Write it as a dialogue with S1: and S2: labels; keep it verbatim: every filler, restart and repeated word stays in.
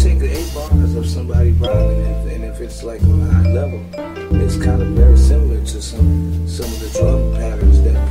S1: take the eight bars of somebody rhyming, and, and if it's like on a high level, it's kind of very similar to some some of the drum patterns that